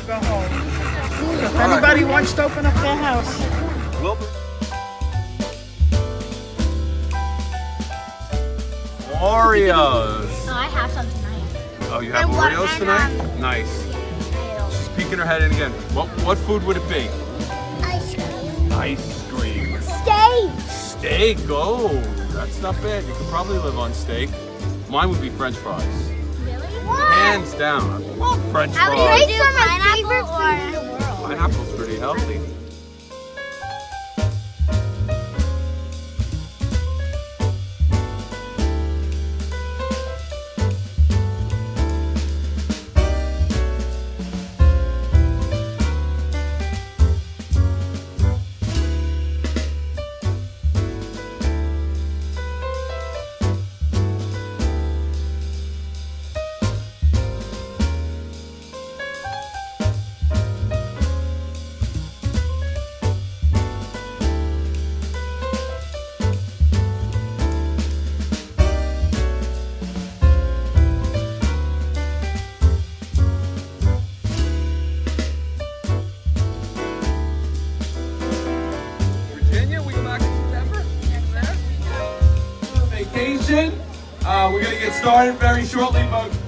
go home. So if anybody wants to open up their house. Oreos. Oh, I have some tonight. Oh, you have Oreos tonight? Nice. She's peeking her head in again. What food would it be? Ice cream. Ice cream. Steak. Steak. Oh, that's not bad. You could probably live on steak. Mine would be French fries. Really? Hands down. I love French I would fries. do pineapple or in the world. Pineapple's pretty healthy. Vacation. We're going to get started very shortly, but